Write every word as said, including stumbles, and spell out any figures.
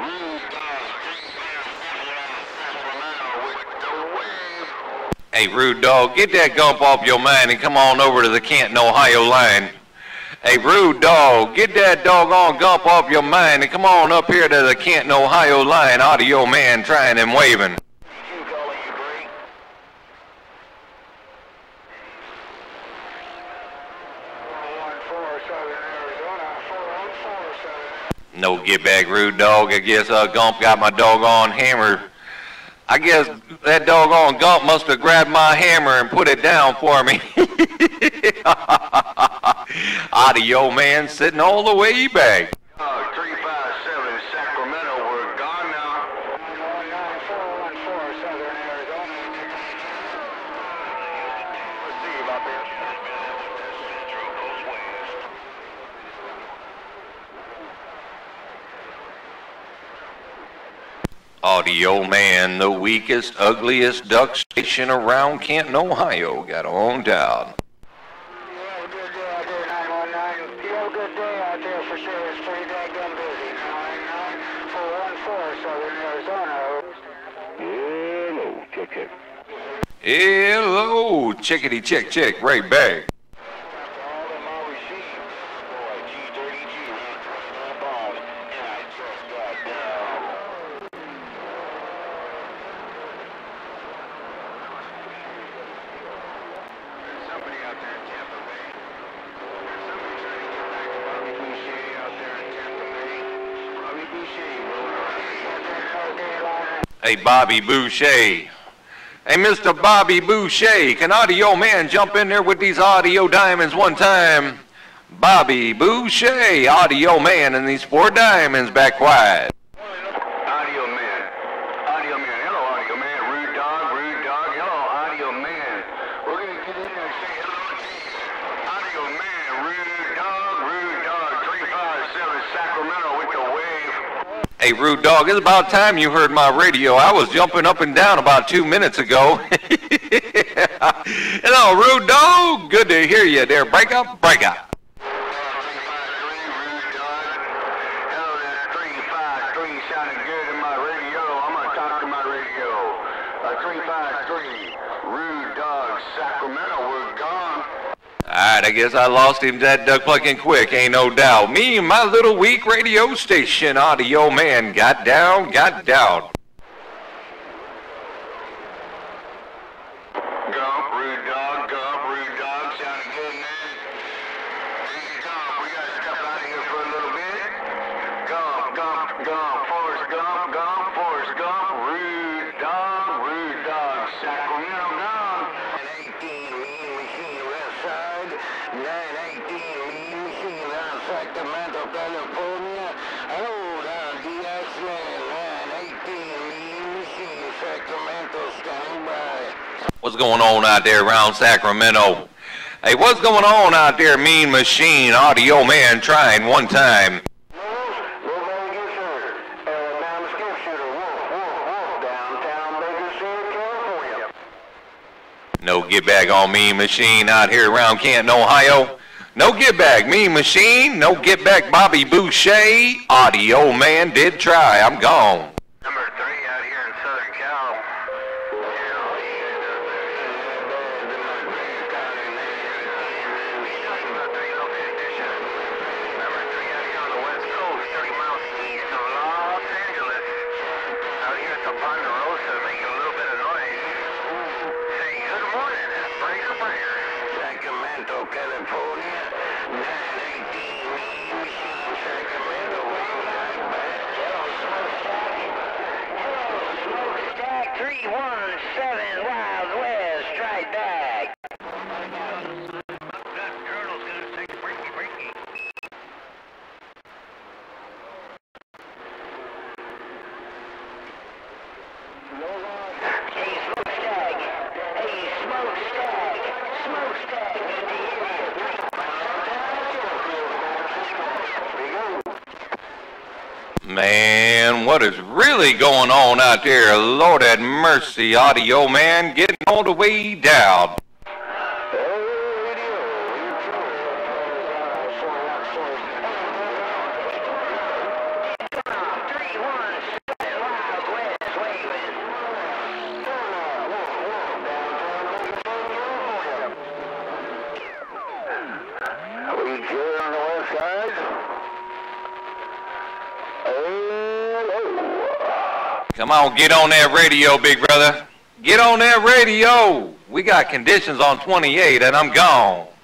Hey, Rude Dog, get that gump off your mind and come on over to the Canton, Ohio line. Hey, Rude Dog, get that doggone gump off your mind and come on up here to the Canton, Ohio line. Audio Man trying and waving. No get back, Rude Dog. I guess uh, Gump got my doggone hammer. I guess that doggone Gump must have grabbed my hammer and put it down for me. Audio Man sitting all the way back. Uh, three five seven Sacramento, we're gone now. nine four one four Southern Arizona. Let's see about this. Audio Man, the weakest, ugliest duck station around Canton, Ohio, got on down. You have a good day out there, nine one nine. You have a good day out there for sure. It's pretty daggone busy. nine nine four one four Southern Arizona. Hello, check it. Hello, chickadee chick chick, right back. Hey, Bobby Boucher. Hey, Mister Bobby Boucher, can Audio Man jump in there with these audio diamonds one time? Bobby Boucher, Audio Man, and these four diamonds back wide. Audio Man. Audio Man. Hello, Audio Man. Rude Dog, Rude Dog. Hello, Audio Man. We're going to get in there and say hello to you. Audio Man. Rude Dog, Rude Dog. three five seven Sacramento with the wave. Hey, Rude Dog, it's about time you heard my radio. I was jumping up and down about two minutes ago. Hello, Rude Dog. Good to hear you there. Break up, break up. Alright, I guess I lost him that duck plucking quick, ain't no doubt. Me and my little weak radio station, Audio Man, got down, got down. Gump, Rude Dog, Gump, Rude Dog, sounding good, man. Here you come, we gotta step out of here for a little bit. Gump, Gump, Gump, Forrest Gump, Gump, Forrest Gump, Rude Dog, Rude Dog, Sacramento, Gump. nine eighteen, Mean Machine, West Side. nine eighteen, Mean Machine, down Sacramento, California. Hello, down D X Land, nine eighteen, Mean Machine, Sacramento, standing by. What's going on out there around Sacramento? Hey, what's going on out there, Mean Machine? Audio Man trying one time. No get back on Mean Machine out here around Canton, Ohio. No get back, Mean Machine. No get back, Bobby Boucher. Audio Man did try. I'm gone. Number three out here in Southern Cal. Number three out here on the West Coast, thirty miles east of Los Angeles. Out here at the Ponderosa, making a little bit of noise. Say good morning, breaker breaker. Sacramento, California, nine eighteen, Mean Machine, Sacramento, way back back. Hello, Smokestack. Hello, Smokestack, three one seven Wild West, right back. That journal's gonna take a breaky breaky. Hey, Smokestack. Hey, Smokestack. Smokestack. Good to hear you. Man, what is really going on out there? Lord have mercy, Audio Man, getting all the way down. three one Come on, get on that radio, big brother. Get on that radio. We got conditions on twenty-eight, and I'm gone.